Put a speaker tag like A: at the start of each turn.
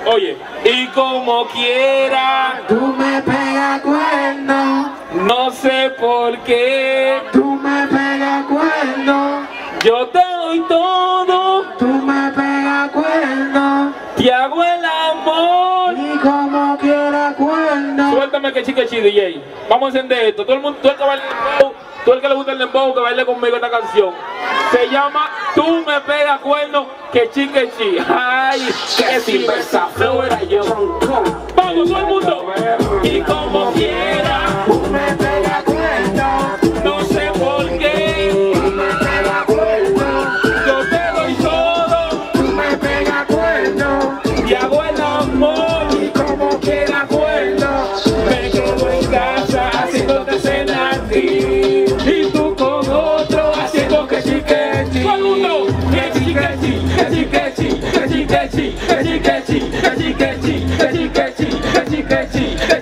A: Oye, y como quiera,
B: tú me pegas cuerno,
A: no sé por qué,
B: tú me pegas cuerno,
A: yo te doy todo,
B: tú me pegas cuerno,
A: te hago el amor.
B: y como quiera cuerno.
A: Suéltame que chique chi, DJ. Vamos a encender esto. Todo el mundo, tú el que baile el dembow, tú el que le gusta el dembow, que baile conmigo esta canción. Se llama Tú me pegas cuerno, que chique chi. Ay, que si esa fuera yo. Vamos, todo el mundo. Y como quiera,
B: Tú me pegas cuerno,
A: no sé por qué,
B: tú me pegas cuerno,
A: yo te doy todo,
B: tú me pegas cuerno,
A: te hago el amor.
B: y como quiera cuerno.
A: Me quedo en casa haciéndote cenar y tú con otro haciendo que chique chi. Todo el mundo, que chique chi, que chique chi, que chique chi, que chique chi, que chique chi, que chique chi, que chique chi,